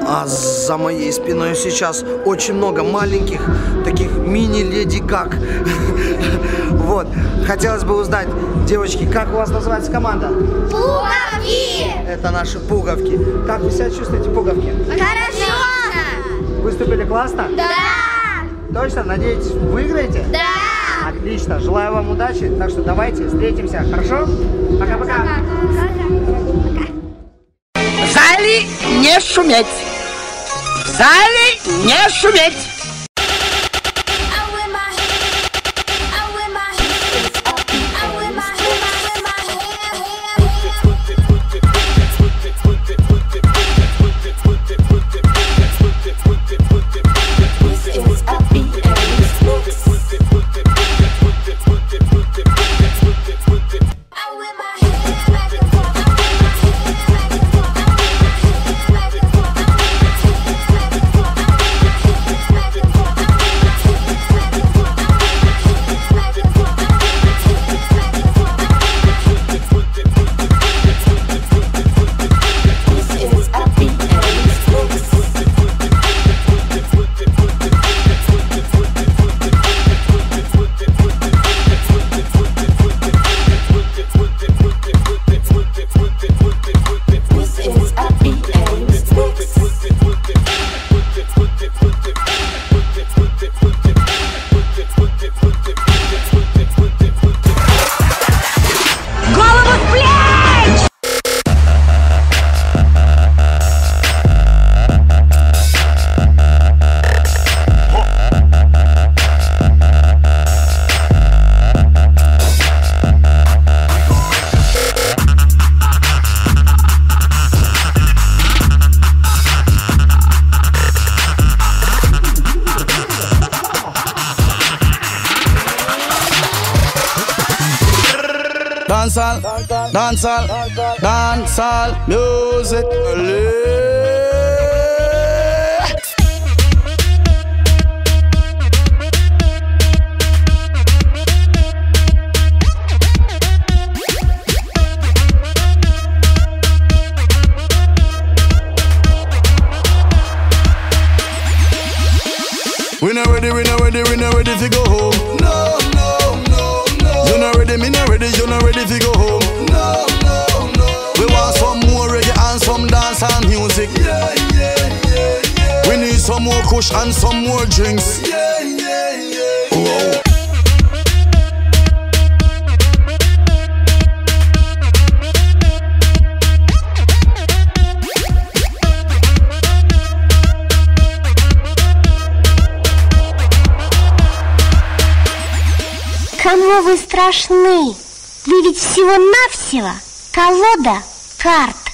А за моей спиной сейчас очень много маленьких, таких мини-леди Гаг. Вот. Хотелось бы узнать, девочки, как у вас называется команда? Пуговки! Это наши пуговки. Как вы себя чувствуете, пуговки? Хорошо! Выступили классно? Да! Точно? Надеетесь, выиграете? Да! Отлично. Желаю вам удачи. Так что давайте встретимся. Хорошо? Пока-пока. В зале не шуметь! В зале не шуметь! Dancehall, dancehall, dancehall music. We not ready, we not ready, we not ready to go home. No, no, no, no. You not ready, me not ready, you not ready to go home. No, no, no. We want some more reggae and some dance and music. Yeah, yeah, yeah, yeah. We need some more kush and some more drinks. Yeah, yeah, yeah. Whoa. Кому вы страшны? Вы ведь всего-навсего колода карт.